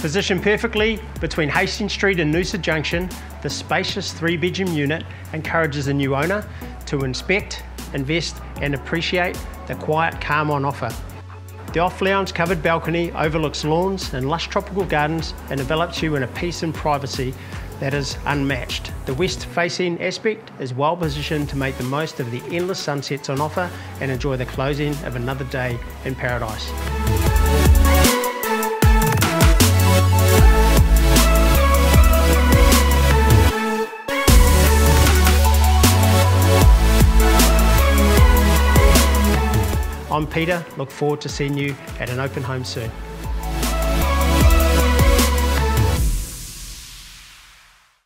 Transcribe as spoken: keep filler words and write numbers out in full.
Positioned perfectly between Hastings Street and Noosa Junction, the spacious three-bedroom unit encourages a new owner to inspect, invest and appreciate the quiet calm on offer. The off-lounge covered balcony overlooks lawns and lush tropical gardens and envelops you in a peace and privacy that is unmatched. The west-facing aspect is well positioned to make the most of the endless sunsets on offer and enjoy the closing of another day in paradise. I'm Peter, look forward to seeing you at an open home soon.